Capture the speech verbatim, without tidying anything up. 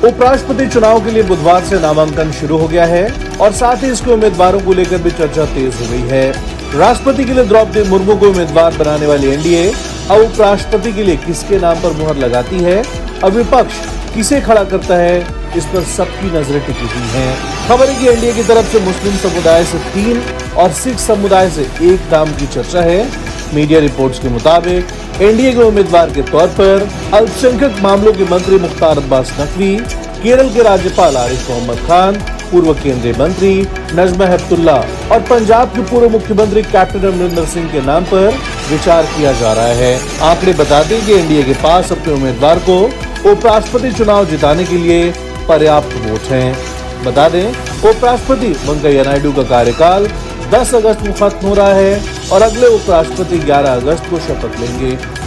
उपराष्ट्रपति चुनाव के लिए बुधवार से नामांकन शुरू हो गया है और साथ ही इसके उम्मीदवारों को लेकर भी चर्चा तेज हो गई है। राष्ट्रपति के लिए द्रौपदी मुर्मू को उम्मीदवार बनाने वाली एनडीए अब उपराष्ट्रपति के लिए किसके नाम पर मुहर लगाती है और विपक्ष किसे खड़ा करता है, इस पर सबकी नजरें टिकी हुई हैं। खबर है कि एनडीए की तरफ से मुस्लिम समुदाय से तीन और सिख समुदाय से एक नाम की चर्चा है। मीडिया रिपोर्ट्स के मुताबिक एनडीए के उम्मीदवार के तौर पर अल्पसंख्यक मामलों के मंत्री मुख्तार अब्बास नकवी, केरल के राज्यपाल आरिफ मोहम्मद खान, पूर्व केंद्रीय मंत्री नजमा हेपतुल्ला और पंजाब के पूर्व मुख्यमंत्री कैप्टन अमरिंदर सिंह के नाम पर विचार किया जा रहा है। आंकड़े बताते हैं कि एनडीए के पास अपने उम्मीदवार को उपराष्ट्रपति चुनाव जिताने के लिए पर्याप्त वोट हैं। बता दें, उपराष्ट्रपति वेंकैया नायडू का कार्यकाल दस अगस्त को खत्म हो रहा है और अगले उपराष्ट्रपति ग्यारह अगस्त को शपथ लेंगे।